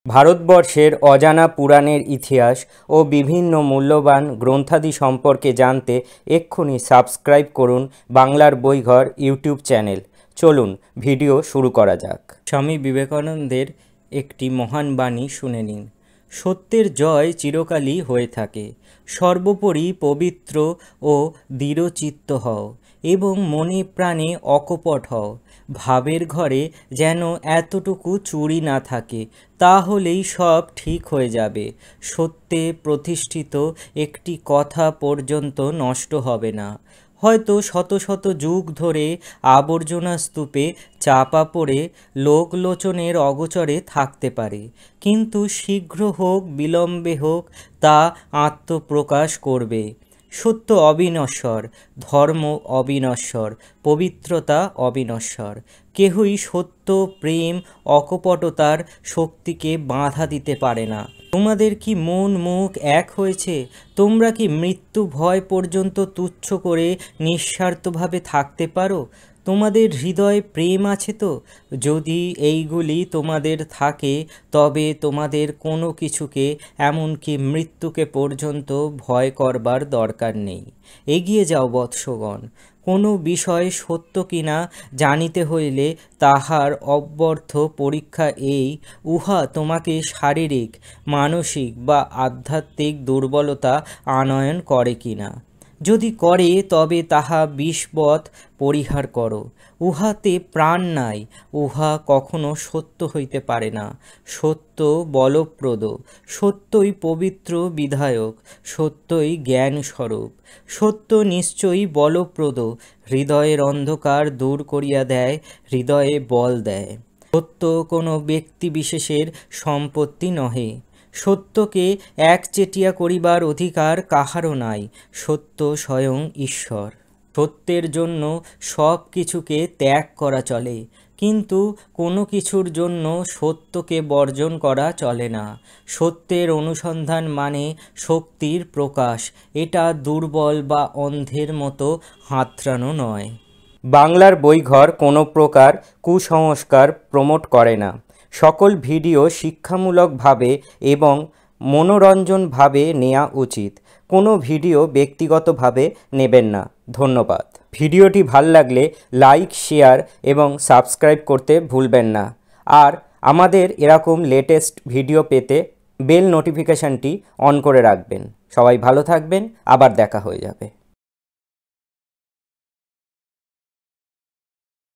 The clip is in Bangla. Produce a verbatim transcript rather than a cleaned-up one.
ভারতবর্ষের অজানা পুরাণের ইতিহাস ও বিভিন্ন মূল্যবান গ্রন্থাদি সম্পর্কে জানতে এক্ষুনি সাবস্ক্রাইব করুন বাংলার বইঘর ইউটিউব চ্যানেল। চলুন ভিডিও শুরু করা যাক। স্বামী বিবেকানন্দের একটি মহান বাণী শুনে নিন। সত্যের জয় চিরকালই হয়ে থাকে। সর্বোপরি পবিত্র ও দৃঢ়চিত্ত হও এবং মনে প্রাণে অকপট হও। ভাবের ঘরে যেন এতটুকু চুরি না থাকে, তাহলেই সব ঠিক হয়ে যাবে। সত্যে প্রতিষ্ঠিত একটি কথা পর্যন্ত নষ্ট হবে না। হয়তো শত শত যুগ ধরে আবর্জনা স্তূপে চাপা পড়ে লোকলোচনের অগোচরে থাকতে পারে, কিন্তু শীঘ্র হোক বিলম্বে হোক তা আত্মপ্রকাশ করবে। সত্য অবিনশ্বর, ধর্ম অবিনশ্বর, পবিত্রতা অবিনশ্বর। কেহই সত্য, প্রেম, অকপটতার শক্তিকে বাধা দিতে পারে না। তোমাদের কি মন মুখ এক হয়েছে? তোমরা কি মৃত্যু ভয় পর্যন্ত তুচ্ছ করে নিঃস্বার্থভাবে থাকতে পারো? তোমাদের হৃদয়ে প্রেম আছে তো? যদি এইগুলি তোমাদের থাকে, তবে তোমাদের কোনো কিছুকে, এমনকি মৃত্যুকে পর্যন্ত ভয় করবার দরকার নেই। এগিয়ে যাও বৎসগণ। কোনো বিষয় সত্য কিনা জানিতে হইলে তাহার অব্যর্থ পরীক্ষা এই, উহা তোমাকে শারীরিক, মানসিক বা আধ্যাত্মিক দুর্বলতা আনয়ন করে কিনা। যদি করে, তবে তাহা বিষবৎ পরিহার করো। উহাতে প্রাণ নাই, উহা কখনো সত্য হইতে পারে না। সত্য বলপ্রদ, সত্যই পবিত্র বিধায়ক, সত্যই জ্ঞানস্বরূপ। সত্য নিশ্চয়ই বলপ্রদ, হৃদয়ের অন্ধকার দূর করিয়া দেয়, হৃদয়ে বল দেয়। সত্য কোনো ব্যক্তিবিশেষের সম্পত্তি নহে। সত্যকে একচেটিয়া করিবার অধিকার কাহারও নাই। সত্য স্বয়ং ঈশ্বর। সত্যের জন্য সব কিছুকে ত্যাগ করা চলে, কিন্তু কোনো কিছুর জন্য সত্যকে বর্জন করা চলে না। সত্যের অনুসন্ধান মানে শক্তির প্রকাশ। এটা দুর্বল বা অন্ধের মতো হাতড়ানো নয়। বাংলার বইঘর কোনো প্রকার কুসংস্কার প্রমোট করে না। সকল ভিডিও শিক্ষামূলকভাবে এবং মনোরঞ্জনভাবে নেওয়া উচিত। কোনো ভিডিও ব্যক্তিগতভাবে নেবেন না। ধন্যবাদ। ভিডিওটি ভাল লাগলে লাইক, শেয়ার এবং সাবস্ক্রাইব করতে ভুলবেন না। আর আমাদের এরকম লেটেস্ট ভিডিও পেতে বেল নোটিফিকেশানটি অন করে রাখবেন। সবাই ভালো থাকবেন। আবার দেখা হয়ে যাবে।